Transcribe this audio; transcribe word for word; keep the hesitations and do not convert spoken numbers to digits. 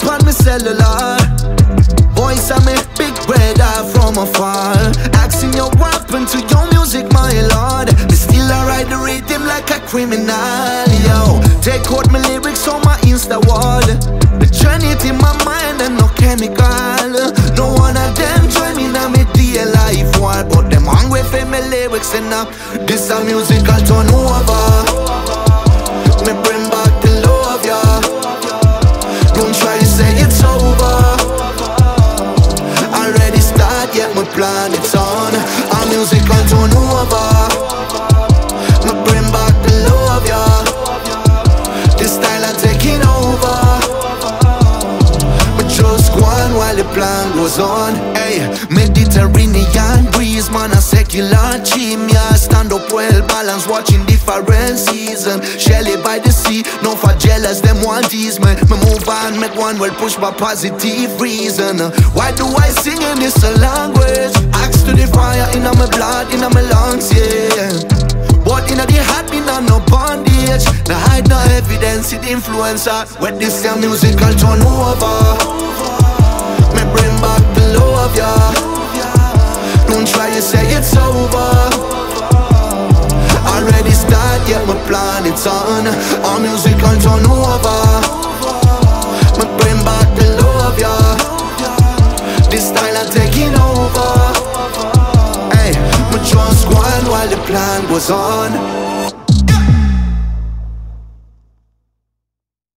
on me cellular. Voice of me big brother from afar, asking you what happened to your music, my lord. Me still I ride the rhythm like a criminal, yo. Take out my lyrics on my Insta wall. The journey in my mind and no chemical. No one of them join me now me dear life war, but them hungry for my lyrics enough. This a musical turn over. Me bring back the love, ya. Don't try to say it's over. Already start, yet my plan it's on. Our musical turn over. Me bring back the love, ya. This style I'm taking over. But just go on while the plan goes on. Hey, Mediterranean breeze, man, a secular team, yeah. Stand up well, balance, watching different season. Shelly by the sea, no for jealous, them want tease me. Me move on, make one well push by positive reason. Why do I sing in this language? Axe to the fire in my blood, in my lungs, yeah. But in the heart, me not no bondage. No hide no evidence, it influencer. When this your musical turn over, me bring back the love, yeah. Don't try to say it's over. Already start, yet my plan it's on. Our musical turn over.